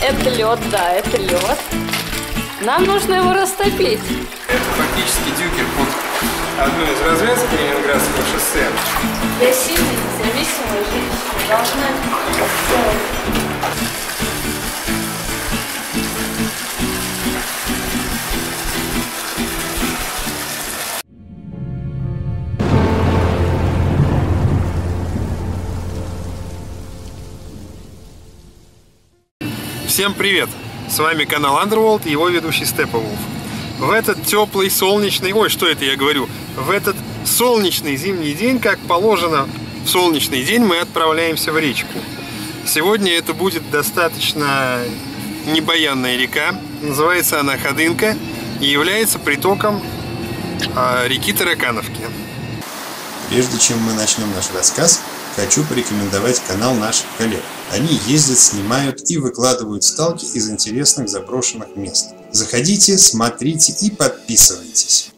Это лед, да, это лед. Нам нужно его растопить. Это фактически дюкер под одну из развязок Ленинградского шоссе. Я сильная, независимая женщина, должна сделать. Всем привет! С вами канал Underworld и его ведущий Steppenwolf. В этот теплый, солнечный... Ой, что это я говорю? В этот солнечный зимний день, как положено, в солнечный день мы отправляемся в речку. Сегодня это будет достаточно небаянная река. Называется она Ходынка и является притоком реки Таракановки. Прежде чем мы начнем наш рассказ, хочу порекомендовать канал наших коллег. Они ездят, снимают и выкладывают сталки из интересных заброшенных мест. Заходите, смотрите и подписывайтесь.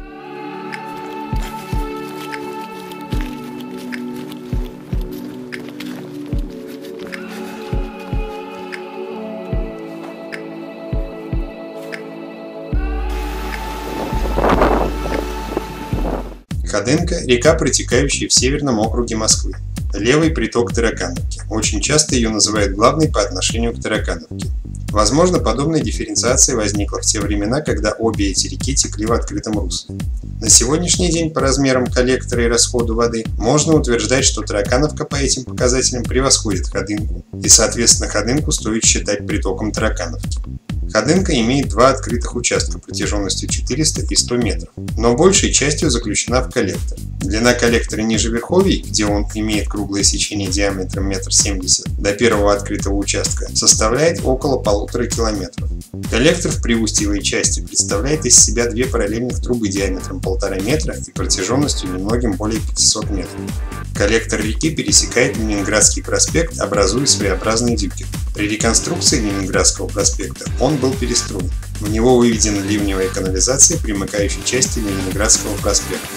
Ходынка – река, протекающая в Северном округе Москвы. Левый приток Таракановки. Очень часто ее называют главной по отношению к Таракановке. Возможно, подобная дифференциация возникла в те времена, когда обе эти реки текли в открытом русле. На сегодняшний день по размерам коллектора и расходу воды можно утверждать, что Таракановка по этим показателям превосходит Ходынку, и соответственно Ходынку стоит считать притоком Таракановки. Ходынка имеет два открытых участка протяженностью 400 и 100 метров, но большей частью заключена в коллектор. Длина коллектора ниже верховий, где он имеет круглое сечение диаметром 1,70 м, до первого открытого участка составляет около 1,5 километров. Коллектор в приустьевой части представляет из себя две параллельных трубы диаметром 1,5 метра и протяженностью немногим более 500 метров. Коллектор реки пересекает Ленинградский проспект, образуя своеобразный дюкер. При реконструкции Ленинградского проспекта он был перестроен. В него выведена ливневая канализация примыкающей части Ленинградского проспекта.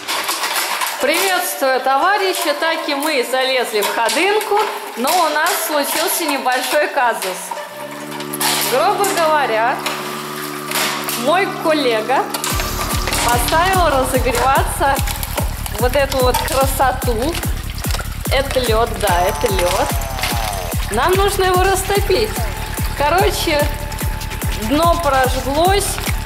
Приветствую, товарищи! Так и мы залезли в Ходынку, но у нас случился небольшой казус. Грубо говоря, мой коллега поставил разогреваться вот эту вот красоту. Это лед, да, это лед. Нам нужно его растопить. Короче, дно прожглось.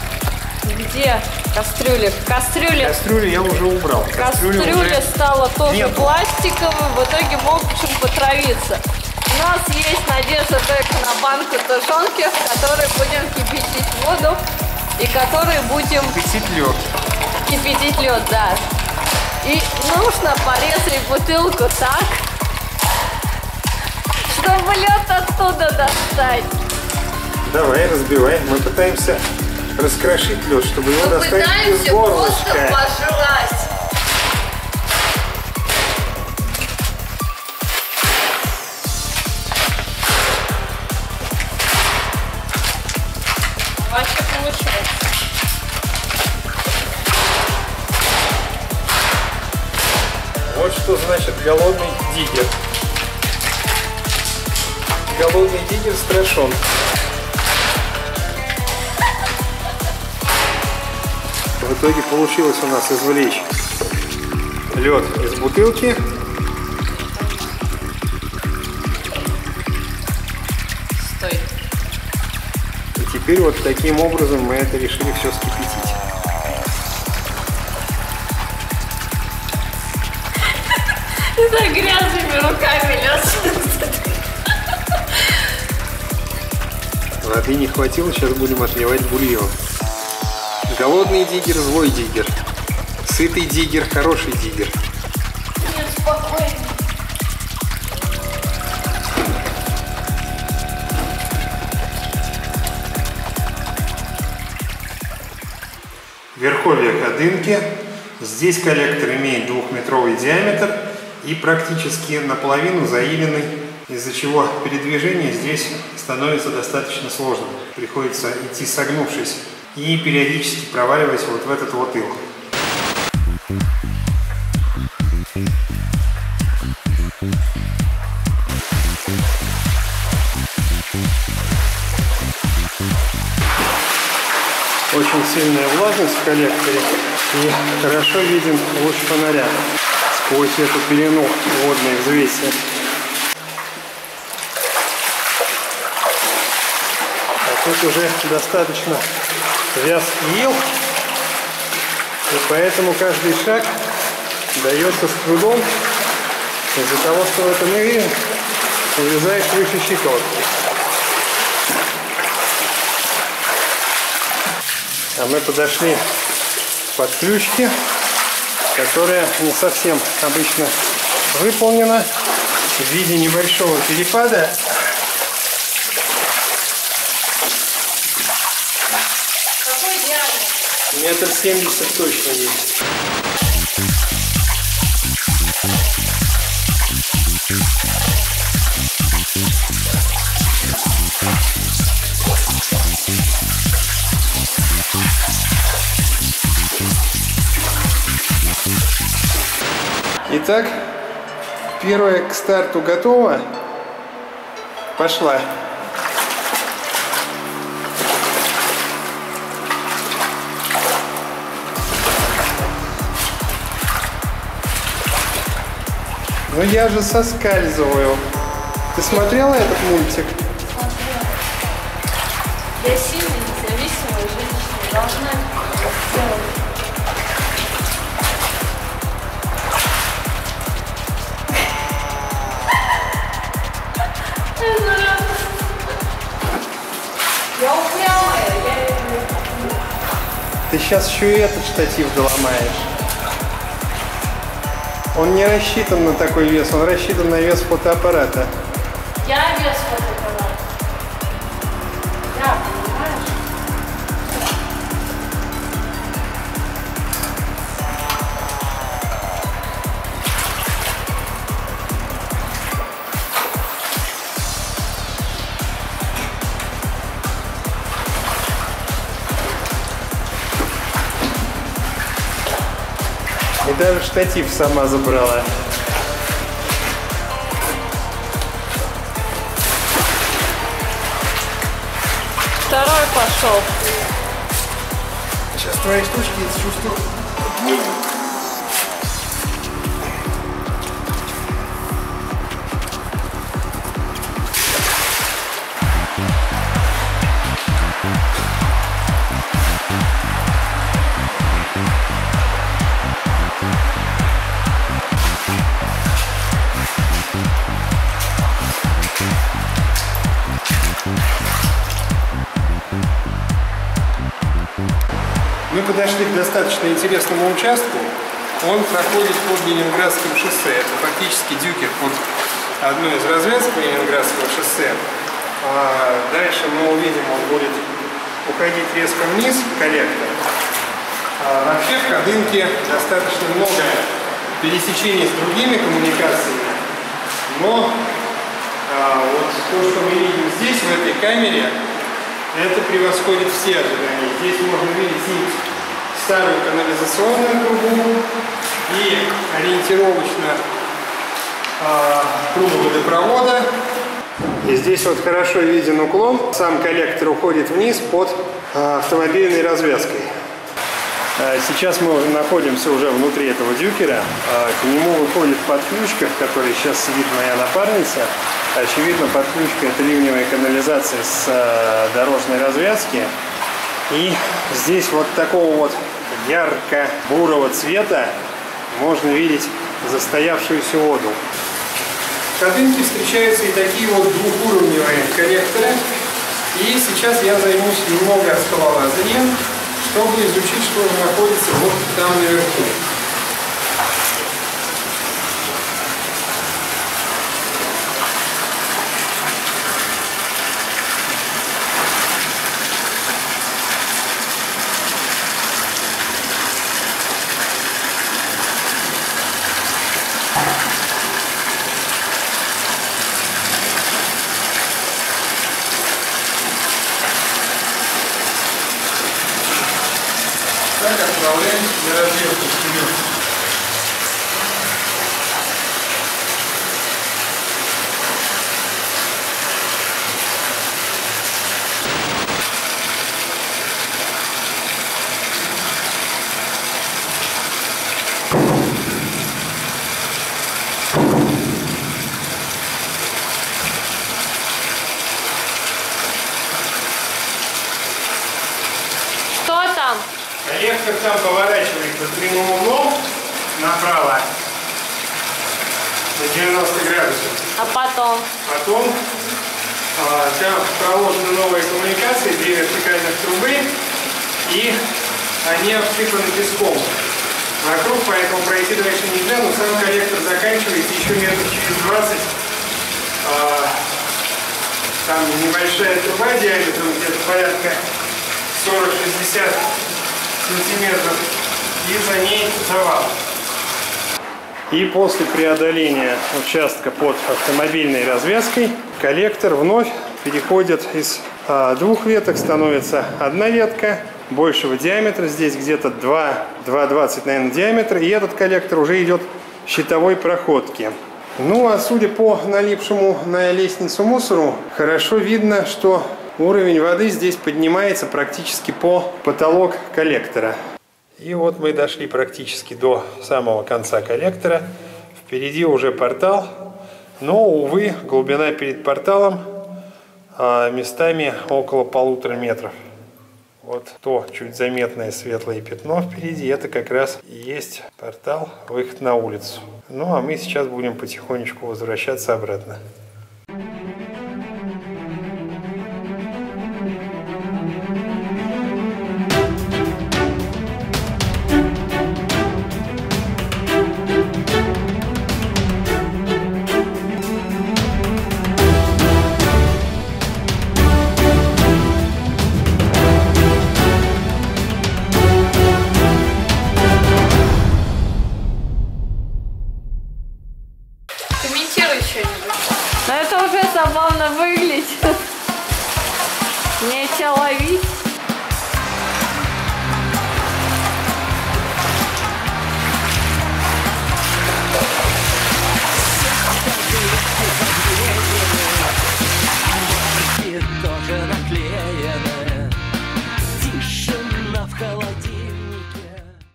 Где кастрюля? Кастрюлю я уже убрал. Кастрюля стала тоже нету. пластиковой. В итоге можем потравиться. У нас есть надежда только на банку тушенки, в которой будем кипятить воду и которой будем кипятить лед, да. И нужно порезать бутылку так, чтобы лед оттуда достать. Давай, разбивай. Мы пытаемся раскрошить лед, чтобы его достать из горлышка. Просто пожрать. Вообще получается. Вот что значит голодный диггер. Голодный диггер страшен. В итоге получилось у нас извлечь лед из бутылки. Стой. И теперь вот таким образом мы это решили все вскипятить. Ты так грязными руками лез. Воды не хватило, сейчас будем отливать бульон. Голодный диггер, злой диггер. Сытый диггер, хороший диггер. Нет, спокойно. Верховье Ходынки. Здесь коллектор имеет 2-метровый диаметр и практически наполовину заиленный, из-за чего передвижение здесь становится достаточно сложным. Приходится идти согнувшись и периодически проваливаясь вот в этот вот ил. сильная влажность в коллекторе, и хорошо виден луч фонаря сквозь эту пелену водной взвеси. А тут уже достаточно вязкий ил, и поэтому каждый шаг дается с трудом из-за того, что в этом иле увязаешь выше щиколотки. А мы подошли к подключке, которая не совсем обычно выполнена в виде небольшого перепада. Какой диаметр? 1,70 м точно есть. Итак, первая к старту готова. Пошла. Ну я же соскальзываю. Ты смотрела этот мультик? Я сильная, независимая женщина, должна сделать. Я упрямая, Ты сейчас еще и этот штатив доломаешь. Он не рассчитан на такой вес, он рассчитан на вес фотоаппарата. я вес фотоаппарата. Да, понимаешь? И даже штатив сама забрала. Второй пошел. Сейчас твои штучки чувствую. Мы подошли к достаточно интересному участку. Он проходит под Ленинградским шоссе. Это фактически дюкер под одной из развязок Ленинградского шоссе. А дальше мы увидим, он будет уходить резко вниз, коллектор. А вообще в Ходынке достаточно много пересечений с другими коммуникациями. Но вот то, что мы видим здесь, в этой камере, это превосходит все ожидания. Здесь можно видеть и старую канализационную трубу, и ориентировочно трубу водопровода. И здесь вот хорошо виден уклон. Сам коллектор уходит вниз под автомобильной развязкой. Сейчас мы находимся уже внутри этого дюкера. К нему выходит подключка, в которой сейчас сидит моя напарница. Очевидно, подключка — это ливневая канализация с дорожной развязки. И здесь вот такого вот ярко-бурого цвета можно видеть застоявшуюся воду. В Ходынке встречаются и такие вот двухуровневые коллекторы. И сейчас я займусь немного скалолазанием, чтобы изучить, что находится вот там наверху. Так, отправляемся на разведку вперед. там поворачивается прямым углом направо на 90 градусов. А потом? Потом там проложены новые коммуникации, 2 вертикальных трубы, и они обсыпаны песком вокруг, поэтому пройти дальше нельзя, но сам коллектор заканчивается еще метров через 20. Там небольшая труба диаметром где-то порядка 40-60 сантиметров, и за ней завал. И после преодоления участка под автомобильной развязкой коллектор вновь переходит из 2 веток, становится 1 ветка большего диаметра, здесь где-то 2,20, наверное, диаметр, и этот коллектор уже идет щитовой проходки. Ну а судя по налипшему на лестницу мусору, хорошо видно, что уровень воды здесь поднимается практически по потолок коллектора. И вот мы дошли практически до самого конца коллектора. Впереди уже портал, но, увы, глубина перед порталом местами около 1,5 метров. Вот то чуть заметное светлое пятно впереди, это как раз и есть портал, выход на улицу. Ну а мы сейчас будем потихонечку возвращаться обратно. Но это уже забавно выглядит. Не человек.